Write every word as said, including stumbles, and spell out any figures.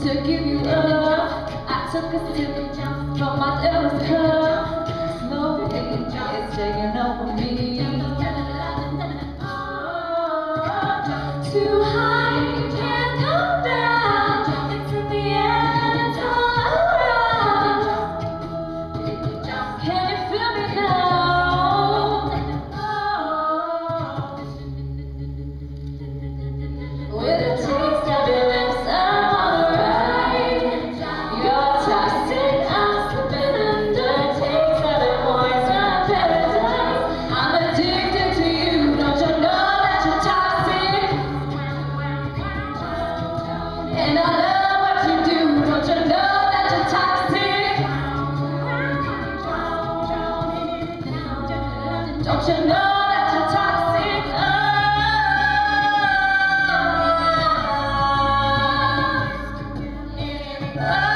to give you up. I took a sip from my devil's cup. Slowly, it's taking over me. Too high, you can't come down. It's in the air, it's all around. Can you feel me now? With a taste of your lips, I'm alright. You're toxic, I'm slipping under. Taste of the poison paradise. I'm addicted to you, don't you know that you're toxic? And I love what you do, don't you know that you're toxic? Don't you know that you're toxic? Oh. Oh.